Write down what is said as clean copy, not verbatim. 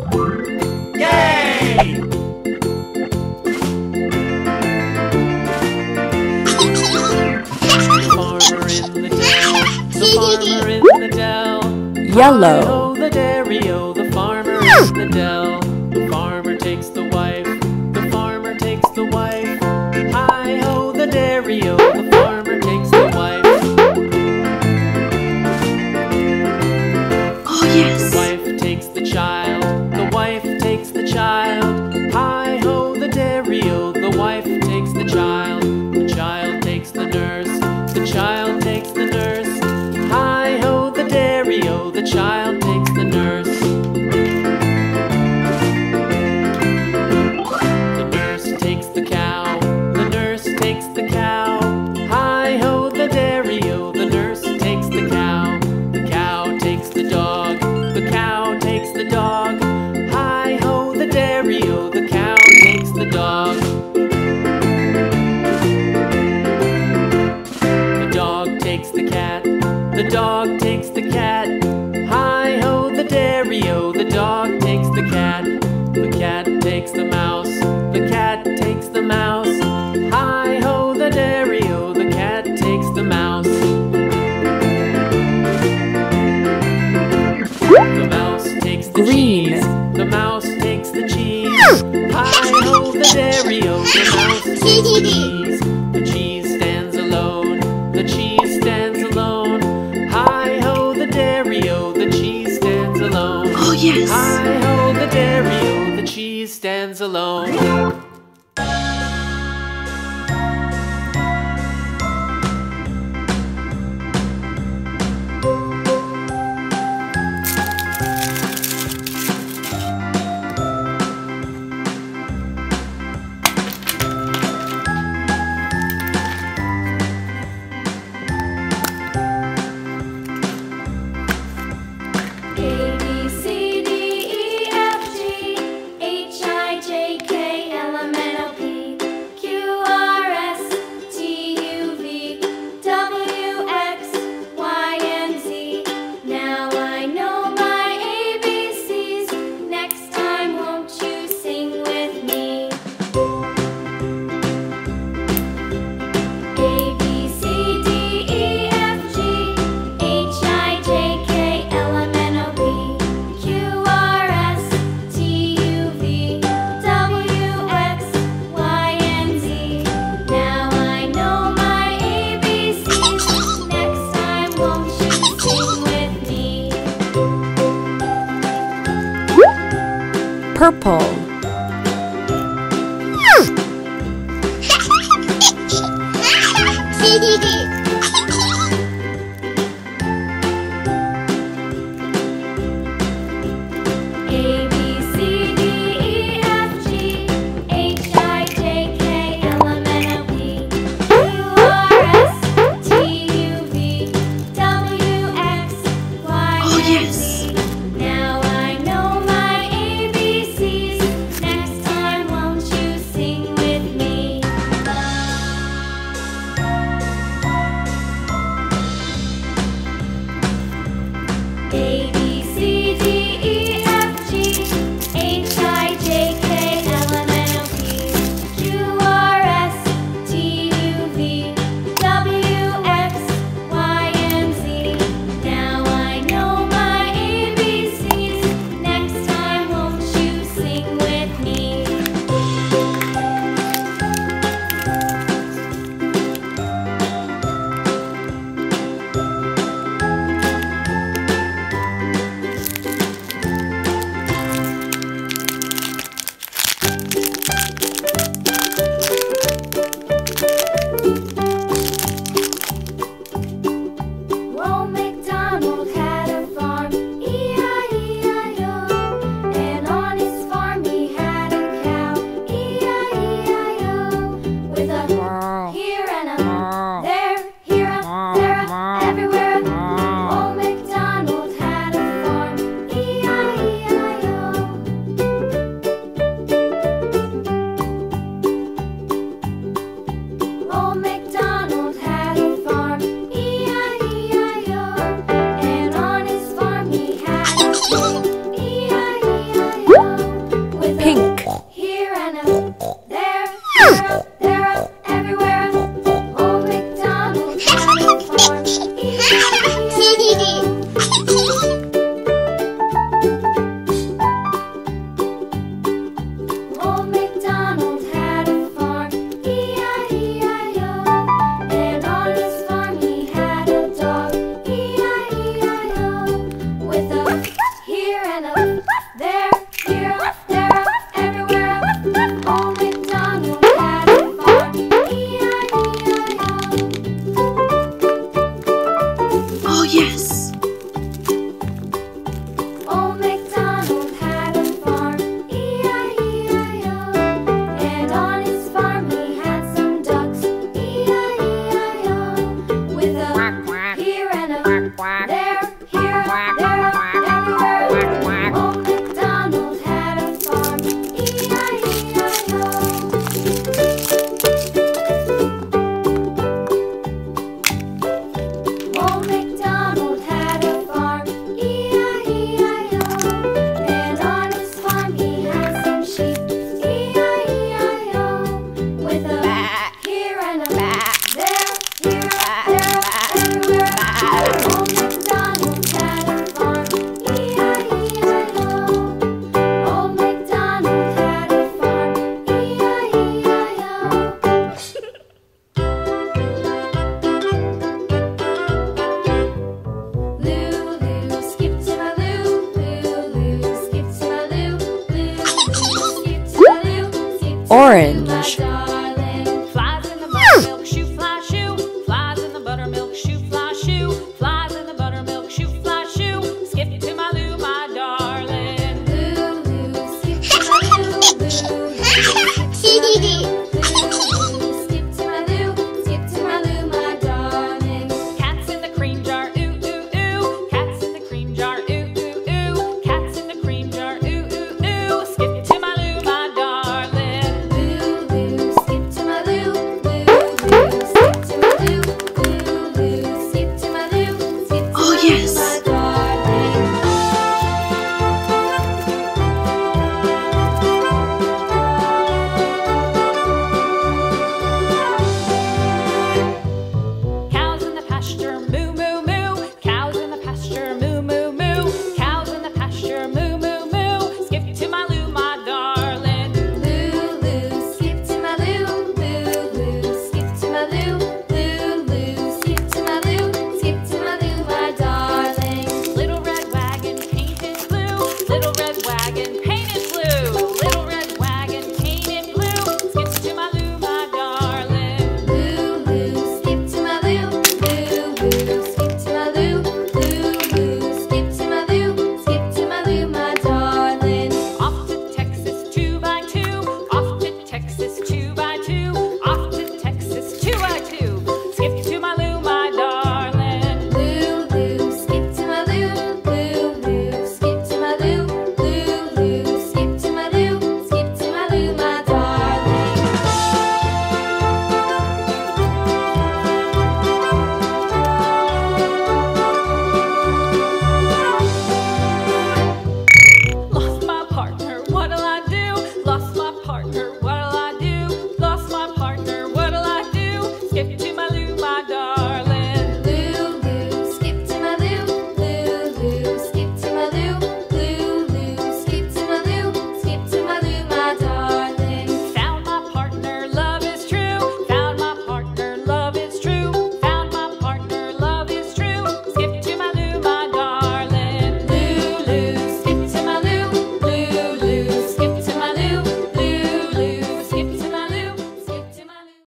Yay! Farmer in the dell, the farmer in the dell. Yellow. Hi-ho the dairy-o, the farmer in the dell. The farmer takes the wife, the farmer takes the wife. Hi-ho the dairy-o, the farmer takes the wife. Oh yes. The wife takes the child, the wife takes the child. Hi-ho the dairy-o, the wife takes the child. The child takes the nurse, the child takes the nurse. Hi-ho the dairy-o, the child takes the nurse. The nurse takes the cow, the nurse takes the cow. Hi-ho the dairy-o, the nurse takes the cow. The cow takes the dog, the cow takes the dog. Hi-ho the dairy-o, the cow takes the dog. The dog takes the cat, the dog takes the cat. Hi-ho the dairy-o, the dog takes the cat. The cat takes the mouse, the cat takes the mouse. Hi-ho the dairy-o, the cat takes the mouse. The mouse takes the Green. cheese, the mouse takes the cheese. Hi-ho the dairy-o, the mouse takes the cheese. The cheese stands alone, the cheese stands alone. Hi-ho the dairy-o, the cheese stands alone. Oh yes. Hi-ho the dairy-o, the cheese stands alone. A, B, C, D, E, F, G, H, I, J, K, L, M, N, O, P, Q, R, S, T, U, V, W, X, Y, and Z. Now I know my ABCs. Next time, won't you sing with me? A, B, C, D, E, F, G, H, I, J, K, L, M, N, O, P, Q, R, S, T, U, V, W, X, Y, and Z. Now I know my ABCs. Next time, won't you sing with me? Purple. A, B, C, D, E, F, G, H, I, J, K, L, M, N, O, P, Q, R, S, T, U, V, W, X, Y, and Z. Now I know my ABCs. Next time, won't you sing with me? Orange.